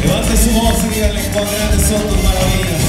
Levante su voz y dígale cuán grandes son tus maravillas.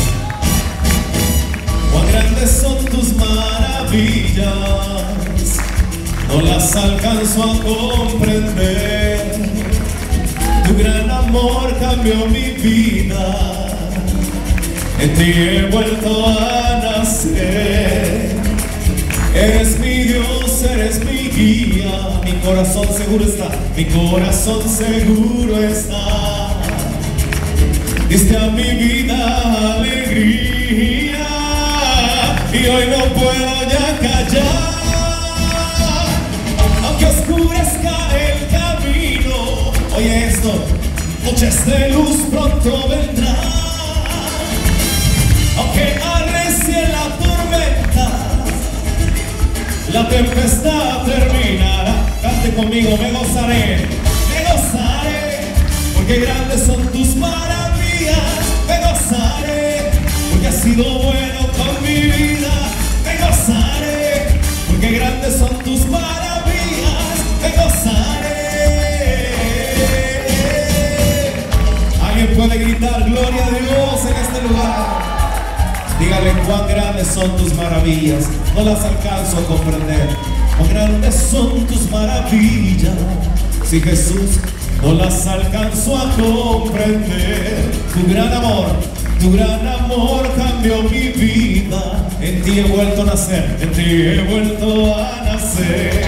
Cuán grandes son tus maravillas, no las alcanzo a comprender. Tu gran amor cambió mi vida, en ti he vuelto a nacer. Eres mi Dios, eres mi guía, mi corazón seguro está, mi corazón seguro está. Diste a mi vida alegría y hoy no puedo ya callar. Aunque oscurezca el camino, oye esto, noches de luz pronto vendrán. Aunque arrecie la tormenta, la tempestad terminará. Cante conmigo, me gozaré, porque grandes son tus maravillas. Me gozaré, porque has sido bueno con mi vida. Me gozaré, porque grandes son tus maravillas. Me gozaré. Alguien puede gritar gloria a Dios en este lugar. Dígale cuán grandes son tus maravillas, no las alcanzo a comprender. Cuán grandes son tus maravillas, si Jesús no las alcanzo a comprender. Tu gran amor cambió mi vida. En ti he vuelto a nacer, en ti he vuelto a nacer.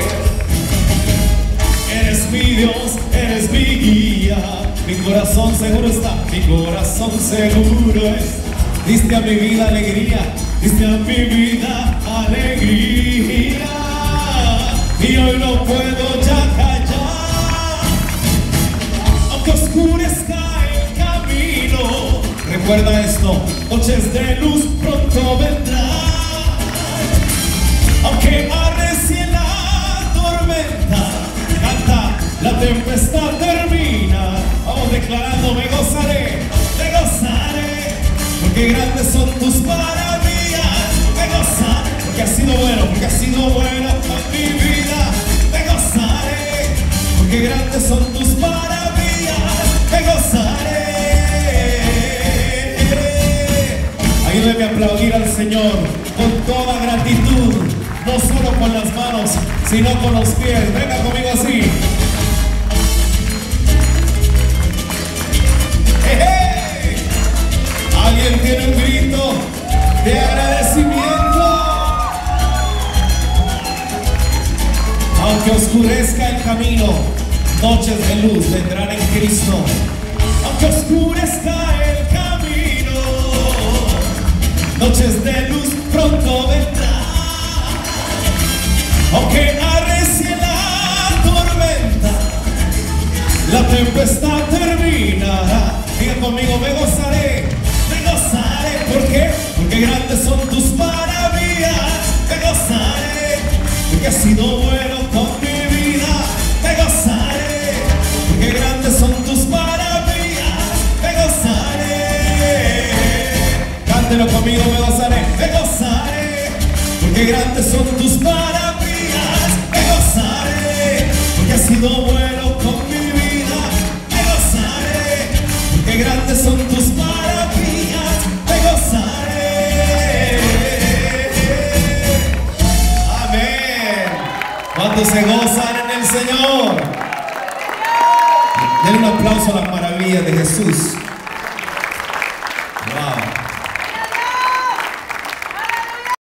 Eres mi Dios, eres mi guía. Mi corazón seguro está, mi corazón seguro está. Diste a mi vida alegría, diste a mi vida alegría. Y hoy no puedo ya callar. Aunque oscurezca el camino, recuerda esto, noches de luz pronto vendrán. Aunque arrecie la tormenta, canta, la tempestad termina. Vamos declarando, me gozaré, porque grandes son tus maravillas. Me gozaré, porque has sido bueno, porque has sido bueno con mi vida. Me gozaré, porque grandes son tus maravillas. Me gozaré. Ayúdeme a aplaudir al Señor con toda gratitud, no solo con las manos, sino con los pies. Venga conmigo así. Alguien tiene un grito de agradecimiento. Aunque oscurezca el camino, noches de luz vendrán en Cristo. Aunque oscurezca el camino, noches de luz pronto vendrán. Aunque arrecie la tormenta, la tempestad terminará. Diga conmigo, me gozaré. ¿Por qué? Porque grandes son tus maravillas. Me gozaré, porque has sido bueno con mi vida. Me gozaré, porque grandes son tus maravillas. Me gozaré. Cántelo conmigo, me gozaré. Me gozaré, porque grandes son tus maravillas. Me gozaré, porque has sido bueno con mi vida. Me gozaré, porque grandes son tus maravillas. ¿Cuántos se gozan en el Señor? Den un aplauso a las maravillas de Jesús.